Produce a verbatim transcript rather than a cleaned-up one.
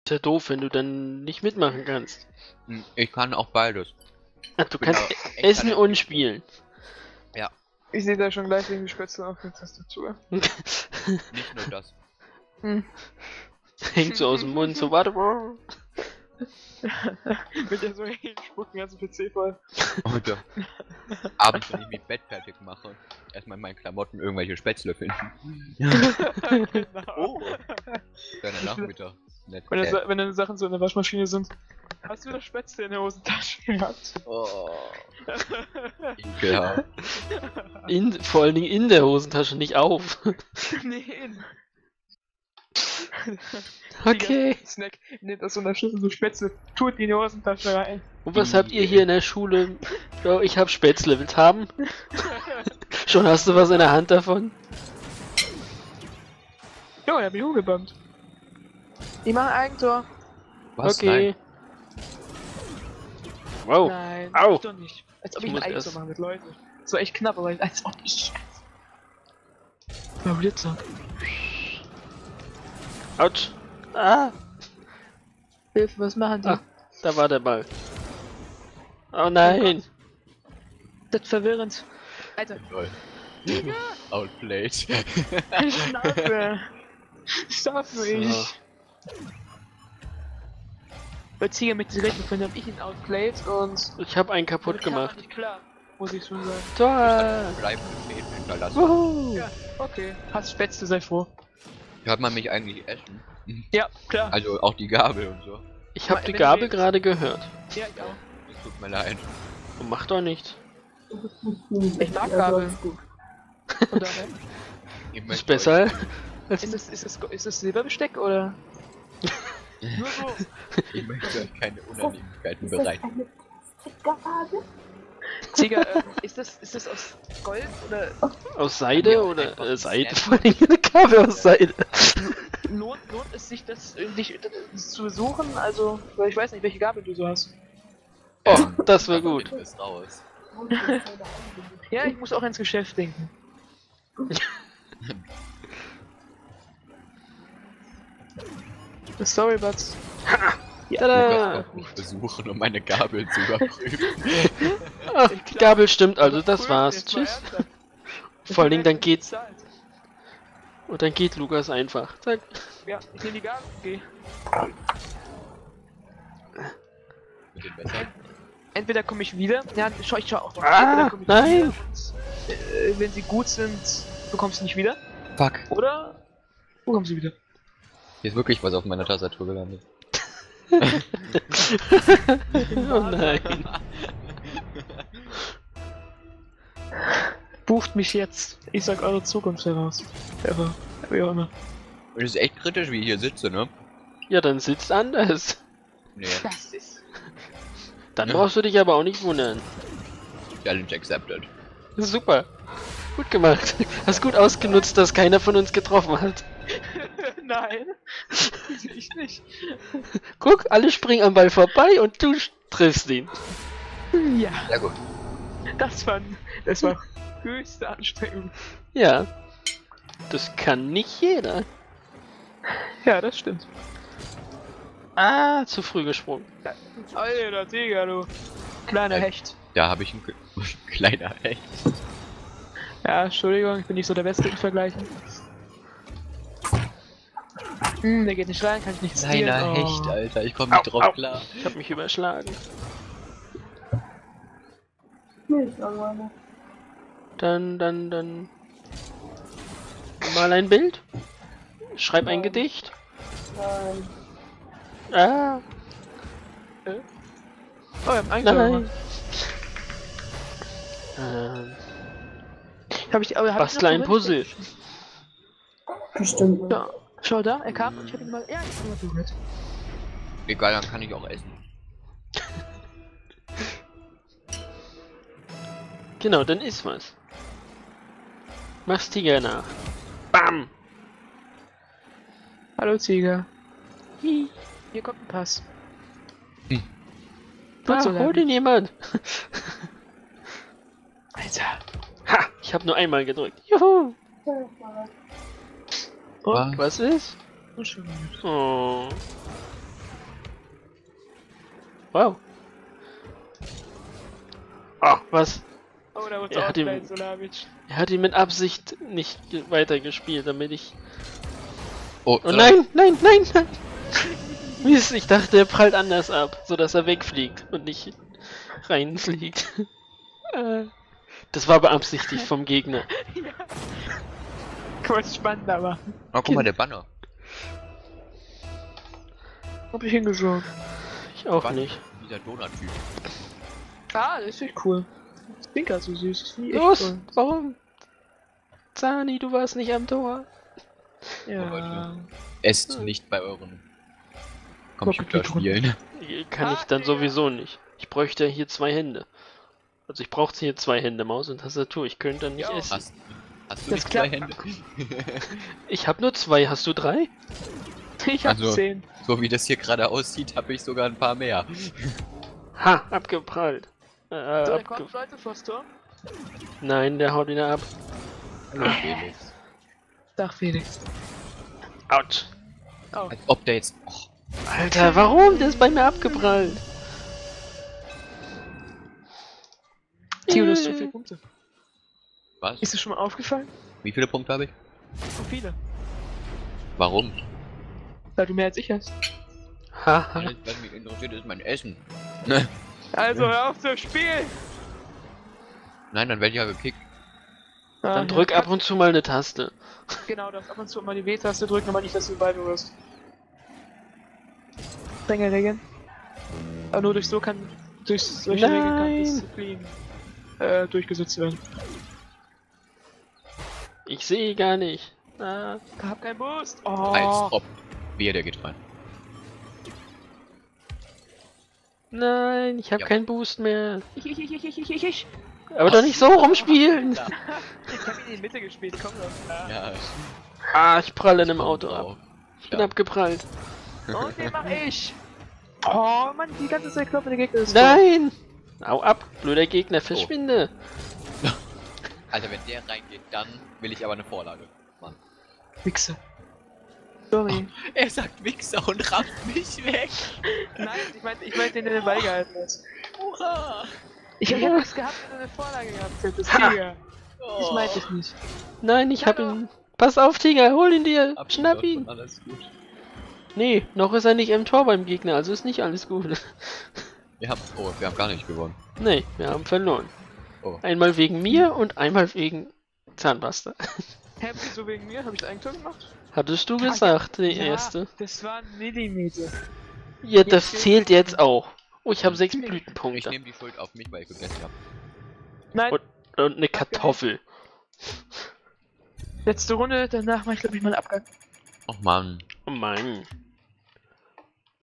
Ist ja doof, wenn du dann nicht mitmachen kannst. Ich kann auch beides. Ach, du Genau, kannst echt essen kann und ich- spielen. Ja, Ich sehe da schon gleich irgendwie Spätzle auf der Tastatur. nicht nur das. Hm. Hängt so aus dem Mund, so warte. Mit der so hinspucken, den ganzen P C voll. Heute. Abends, wenn ich mich Bett fertig mache, erstmal in meinen Klamotten irgendwelche Spätzle finden. Genau. Oh. Kleiner Nachmittag. Nett. Wenn, Äh, das, wenn deine Sachen so in der Waschmaschine sind. Hast du wieder Spätzle in der Hosentasche gehabt? Oh. Ekelhaft. In, vor allen Dingen in der Hosentasche, nicht auf. Nee, in. Okay. Die Snack nimmt aus so einer Schüssel so Spätzle, tut die in die Hosentasche rein. Und was habt ihr hier in der Schule? Oh, ich hab Spätzle. Willst haben? Schon hast du was in der Hand davon? Jo, der hat mich umgebombt. Ich mache ein Eigentor. Was? Okay. Wow. Nein, Au. ich doch nicht. Als ob Ich ich, muss ein Eigentor erst- machen mit Leute. So echt knapp, aber als ob ich. Ja, Blitzer. Autsch. Ah, Hilfe, was machen die? Ah. da war der Ball. Oh nein. Das ist verwirrend. Alter, Lol. Outplayed. Schnauze. Schaff nur ich. So. Bei Ziege mit direkt gefunden, hab ich ihn outplayed und. Ich hab einen kaputt damit kam er gemacht. Nicht klar, muss ich schon sagen. Tor. Bleiben Befehl hinterlassen. Wuhu. Ja, okay. Hast Spätzle, sei froh. Hört man mich eigentlich essen? Ja, klar. Also auch die Gabel und so. Ich hab Aber die wenn Gabel wir jetzt- gerade gehört. Ja, ich auch. Es tut mir leid. Und mach doch nichts. Ich mag Gabel. Von daher. Ich Ist möchte besser. euch- als- Ist es, ist es, ist es Silberbesteck oder? Nur so. Ich möchte euch keine Unannehmlichkeiten Ist das bereiten. eine Plastikgabel? Ziege, ähm, ist das, ist das aus Gold oder Aus Seide Ja, oder einfach äh, Seide? Snap. Vor allem eine Gabel aus Seide. lohnt, lohnt es sich das irgendwie das zu suchen? Also, weil ich weiß nicht, welche Gabel du so hast. Oh, Ähm, das wär aber gut. bitte ist raus. Ja, ich muss auch ins Geschäft denken. Sorry, but. Ich Tada. möchte auch nicht versuchen, um meine Gabel zu überprüfen. Ah, die Gabel stimmt also, das war's. Tschüss. Vor allen Dingen dann geht und dann geht Lukas einfach. Zack. Ja, ich nehme die Gabel, okay. Mit dem Messer. Entweder komme ich wieder, ja, schau, ich schau auch mal. Ah, Entweder komm ich nein. wieder und, äh, wenn sie gut sind, bekommst du nicht wieder. Fuck. Oder bekommst du wieder. Hier ist wirklich was auf meiner Tastatur gelandet. Oh nein. Bucht mich jetzt. Ich sag eure Zukunft heraus. Ever. Wie auch immer. Und es ist echt kritisch, wie ich hier sitze, ne? Ja, dann sitzt anders. Nee. Das ist. Dann Ja. brauchst du dich aber auch nicht wundern. Challenge accepted. Super. Gut gemacht. Hast gut ausgenutzt, dass keiner von uns getroffen hat. Nein. Ich nicht. Guck, alle springen am Ball vorbei und du triffst ihn. Ja, Sehr gut. das war, das war höchste Anstrengung. Ja. Das kann nicht jeder. Ja, das stimmt. Ah, zu früh gesprungen. Alter, Tiger, du. Kleiner Äh. Hecht. Da habe ich ein kleiner Hecht. Ja, Entschuldigung, ich bin nicht so der Beste im Vergleichen. Hm, der geht nicht rein, kann ich nicht Kleiner stealen. Hecht, Oh. Alter. Ich komme nicht Au, drauf au. klar. Ich hab mich überschlagen. Nicht irgendwann. Dann, dann, dann. Mal ein Bild. Schreib ein Gedicht. Nein. Ah, Oh, wir haben einen Tor nein. gemacht. Ähm, Hab ich, aber hab bastle ich ein noch Puzzle. Bestimmt. Ja, schau da, er kam und ich hab ihn mal. Ja, ich hab ihn mal berührt. Egal, dann kann ich auch essen. Genau, dann ist was. Mach's Tiger nach. Bam! Hallo Tiger. Hi. Hier kommt ein Pass. Hm. Ah, so hol den jemand. Alter. Ha! Ich hab nur einmal gedrückt. Juhu! Oh, Was? Was ist? so schön. Oh. Wow. Ah, was? Oh, da wird Er so hat ihm- ausgleich, Solavic. Er hat ihn mit Absicht nicht ge- weitergespielt, damit ich... Oh, Oh nein, nein, nein, nein! Mist, ich dachte, er prallt anders ab, sodass er wegfliegt und nicht reinfliegt. Äh, Das war beabsichtigt vom Gegner. Kurz spannend, aber. Oh, guck mal, der Banner. Hab ich hingeschaut. Ich auch Banner. nicht. Dieser Donut-Typ. Ah, das ist echt cool. Das Pinker so süß. Das finde ich echt Los, toll. warum? Zani, du warst nicht am Tor. Ja. Esst nicht bei euren Guck, Computerspielen. Kann ich Ah, dann Digga. sowieso nicht. Ich bräuchte hier zwei Hände. Also ich brauche hier zwei Hände, Maus und Tastatur. Ich könnte dann nicht Ja. essen. Hast, hast du Das nicht zwei klappt. Hände? Ich habe nur zwei. Hast du drei? Ich hab Also- zehn. So wie das hier gerade aussieht, habe ich sogar ein paar mehr. Ha, abgeprallt. Äh, So, der abge kommt Leute vors Tor. Nein, der haut wieder ab. Hallo Felix. Sag Felix. Autsch. Oh. Als ob der jetzt... Och, Alter, warum? Der ist bei mir abgeprallt. Theo, du hast so viele Punkte. was? Ist dir schon mal aufgefallen? Wie viele Punkte habe ich? So viele. Warum? Weil du mehr als ich hast. Haha. Alles, was mich interessiert, ist mein Essen. Ne? Also hör auf zu spielen! Nein, dann werde ich ja gekickt. Ah, Dann ja. drück ab und zu mal eine Taste. Genau, du darfst ab und zu mal die W-Taste drücken, aber nicht, dass du den Ball berührst. Strenge Regeln. Aber nur durch so kann, durch solche Regeln kann Nein. Disziplin äh, durchgesetzt werden. Ich sehe gar nicht. Ah. Ich hab keinen Boost! Oh! Als ob. Wehe, der geht rein. Nein, ich habe Ja. keinen Boost mehr. Ich, ich, ich, ich, ich, ich, ich. Aber doch nicht so rumspielen. Ich hab ihn in die Mitte gespielt, komm doch. Ja. Ja, Ah, ich pralle in einem kommt Auto ab. drauf. Ich bin Ja. abgeprallt. Und den mach ich! Oh Mann, die ganze Zeit klopfen der Gegner ist Nein! Au ab, blöder Gegner, verschwinde. Also wenn der reingeht, dann will ich aber eine Vorlage. Mann. Wichser. Sorry. Er sagt Wichser und rammt mich weg. Nein, ich meinte, ich meinte, den der den Ball gehalten hat. Oha. Ich hab nichts gehabt, wenn er eine Vorlage gehabt hätte. Ha. Digga. Ich meinte es nicht. Nein, ich hab Hallo. ihn. Pass auf, Tiger, hol ihn dir. Hab Schnapp ich doch ihn. schon, alles gut. Nee, noch ist er nicht im Tor beim Gegner, also ist nicht alles gut. Wir haben, oh, wir haben gar nicht gewonnen. Nee, wir haben verloren. Oh. Einmal wegen mir und einmal wegen Zahnpasta. Hä, wieso wegen mir? Hab ich das Eigentor gemacht? Hattest du Ja, gesagt, die ja, erste. Das war ein Millimeter. Ja, das Jetzt zählt jetzt auch. Oh, ich habe sechs Ich Ich Blütenpunkte. nehme die Schuld auf mich, weil ich gegessen habe. Nein, Und- Und eine Kartoffel. letzte Runde, danach mach ich glaube ich mal einen Abgang. Och Mann. Oh Mann.